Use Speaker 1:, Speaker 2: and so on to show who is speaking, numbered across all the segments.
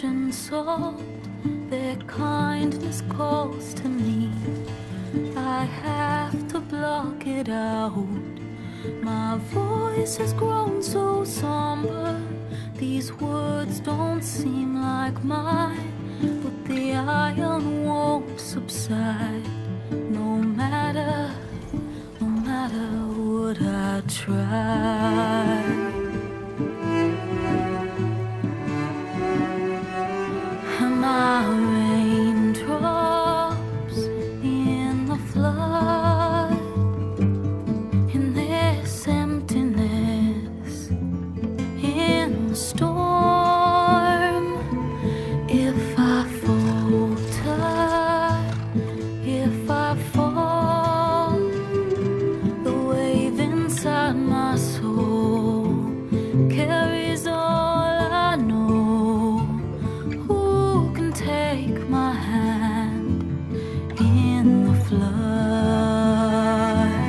Speaker 1: and salt, their kindness calls to me. I have to block it out. My voice has grown so somber. These words don't seem like mine, but the iron won't subside. No matter what I try. My raindrops in the flood, in this emptiness, in the storm. If I falter, if I fall, the wave inside my soul carries all I know. Who can take my hand in the flood?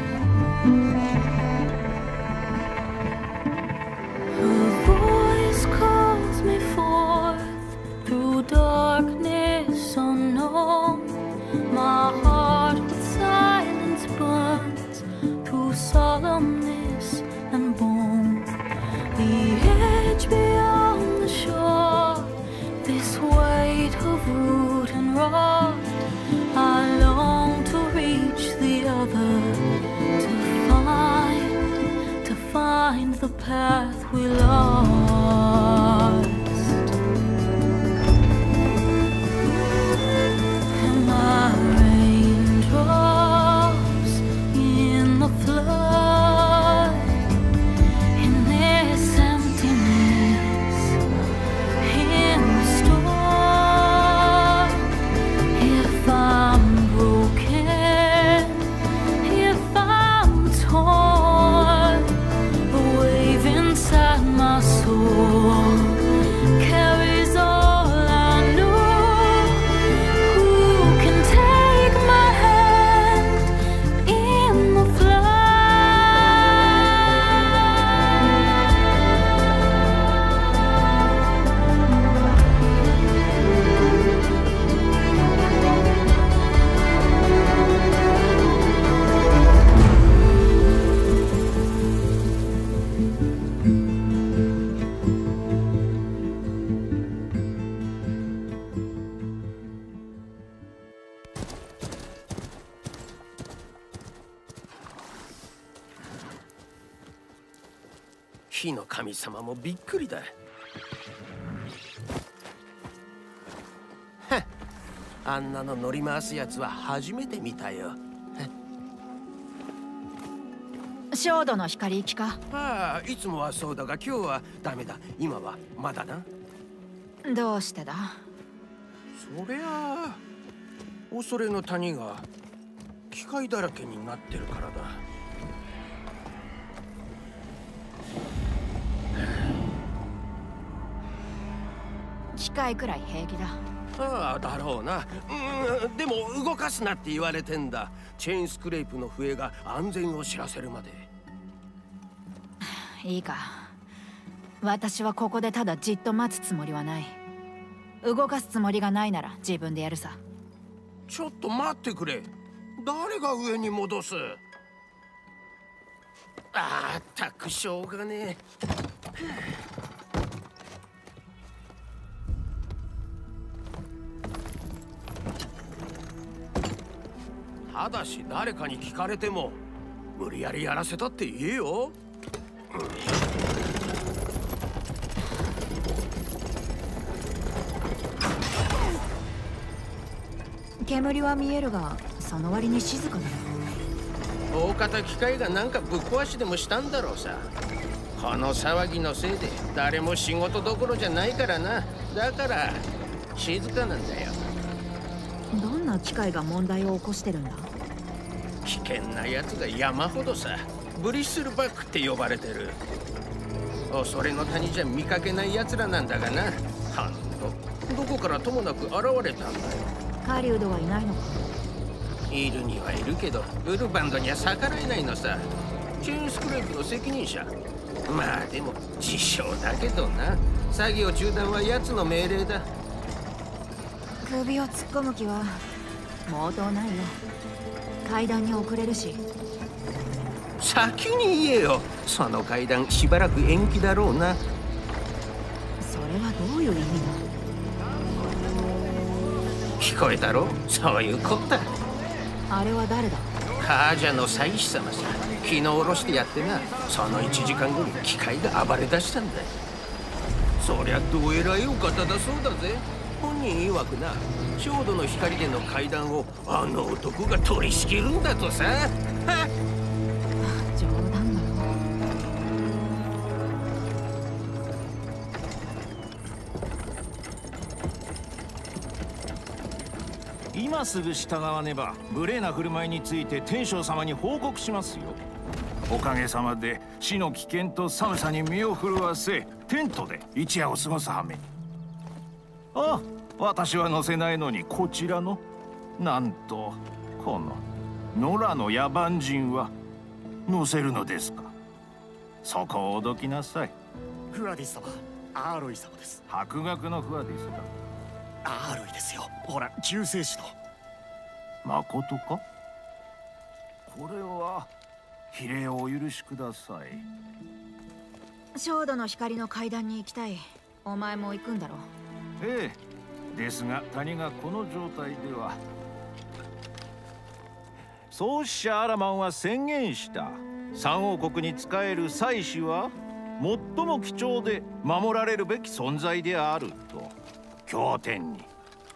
Speaker 1: Her voice calls me forth through darkness unknown. My heart with silence burns through solemnness and bone. The edge beyond the shore, this weight of root and rot, I long to reach the other, to find the path we lost. And my raindrops in the flood, in this emptiness, in the storm. If I'm broken, if I'm torn, the wave inside my soul carries all I know. Who can take my hand in the flood?
Speaker 2: 火の神様もびっくりだ。はっ、あんなの乗り回すやつは初めて見たよ。
Speaker 3: 焦土の光行きか。
Speaker 2: ああ、いつもはそうだが今日はダメだ。今はまだな。
Speaker 3: どうしてだ。
Speaker 2: そりゃあ恐れの谷が機械だらけになってるからだ。
Speaker 3: 機械くらい平気だ。
Speaker 2: ああ、だろうな。でも動かすなって言われてんだ。チェーンスクレープの笛が安全を知らせるまで。
Speaker 3: いいか、私はここでただじっと待つつもりはない。動かすつもりがないなら自分でやるさ。
Speaker 2: ちょっと待ってくれ。誰が上に戻す？ああ、たくしょうがねえ。ただし誰かに聞かれても無理やりやらせたって言えよ。
Speaker 3: 煙は見えるがその割に静かだな。
Speaker 2: 大方機械がなんかぶっ壊しでもしたんだろうさ。この騒ぎのせいで誰も仕事どころじゃないからな。だから静かなんだよ。
Speaker 3: どんな機械が問題を起こしてるんだ？
Speaker 2: 危険なやつが山ほどさ。ブリッスルバックって呼ばれてる。恐れの谷じゃ見かけないやつらなんだがな。ほんとどこからともなく現れたんだよ。
Speaker 3: 狩人はいないのか？
Speaker 2: いるにはいるけどウルバンドには逆らえないのさ。チェーンスクレープの責任者。まあでも自称だけどな。 作業中断は奴の命令だ。
Speaker 3: 首を突っ込む気は毛頭ないよ。階段に遅れるし。
Speaker 2: 先に言えよ。その階段しばらく延期だろうな。
Speaker 3: それはどういう意味だ。
Speaker 2: 聞こえたろ。そういうこった。
Speaker 3: あれは誰だ。
Speaker 2: カージャの祭司様さ。昨日下ろしてやってな。その1時間後に機械が暴れ出したんだ。そりゃどえらいお方だそうだぜ。本人曰くな、焦土の光での階段をあの男が取り仕切るんだとさ。
Speaker 3: 冗談だろ。
Speaker 4: 今すぐ従わねば無礼な振る舞いについて天将様に報告しますよ。おかげさまで死の危険と寒さに身を震わせテントで一夜を過ごす羽目に。あ、私は乗せないのにこちらのなんとこの野良の野蛮人は乗せるのですか。そこをおどきなさい。
Speaker 5: フワディス様、アーロイ様です。
Speaker 4: 博学のフワですか。
Speaker 5: アーロイですよ。ほら、救世主の。
Speaker 4: 誠か。これは非礼をお許しください。
Speaker 3: 焦土の光の階段に行きたい。お前も行くんだろ。
Speaker 4: ええ、ですが谷がこの状態では。創始者アラマンは宣言した。三王国に仕える祭司は最も貴重で守られるべき存在であると経典に。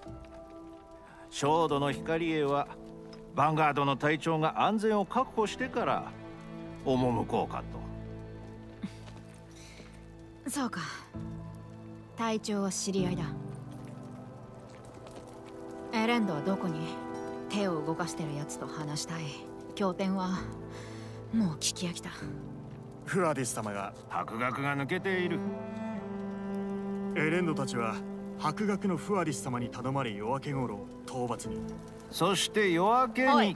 Speaker 4: 焦土の光へはヴァンガードの隊長が安全を確保してから赴こうか
Speaker 3: と。そうか。隊長は知り合いだ。エレンドはどこに。手を動かしてるやつと話したい。経典はもう聞き飽きた。
Speaker 5: フワディス様が。
Speaker 4: 博学が抜けている。
Speaker 5: エレンドたちは博学のフワディス様に頼まれ夜明け頃討伐に。
Speaker 4: そして夜明けに。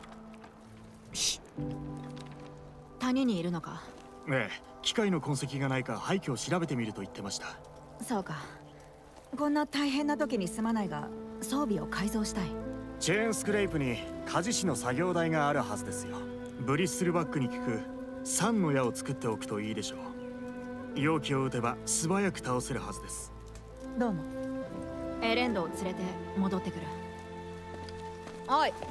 Speaker 3: 谷にいるのか。
Speaker 5: ええ、機械の痕跡がないか廃墟を調べてみると言ってました。
Speaker 3: そうか。こんな大変な時にすまないが装備を改造したい。
Speaker 5: チェーンスクレープに鍛冶師の作業台があるはずですよ。ブリッスルバックに効く3の矢を作っておくといいでしょう。容器を撃てば素早く倒せるはずです。
Speaker 3: どうも。エレンドを連れて戻ってくる。おい、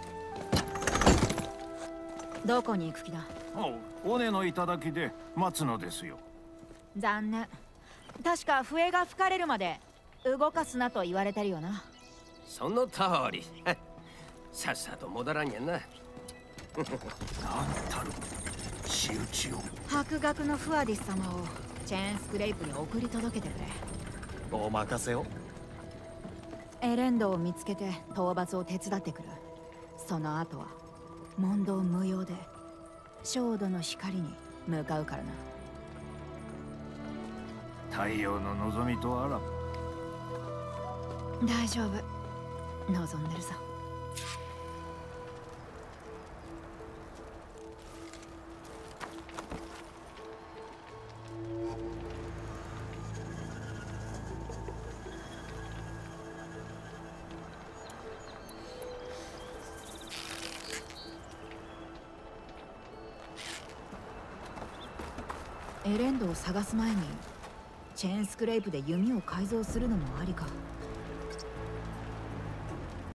Speaker 3: どこに行く気だ。
Speaker 4: 尾根の頂で待つのですよ。
Speaker 3: 残念。確か笛が吹かれるまで動かすなと言われてるよな。
Speaker 2: その通り。さっさと戻らんやな。
Speaker 4: なんたる仕打ちを。
Speaker 3: 博学のフワディス様をチェーンスクレープに送り届けてくれ。
Speaker 5: お任せを。
Speaker 3: エレンドを見つけて討伐を手伝ってくる。その後は問答無用で焦土の光に向かうからな。
Speaker 4: 太陽の望みとあら。
Speaker 3: 大丈夫、望んでるさ。エレンドを探す前にチェーンスクレープで弓を改造するのもありか。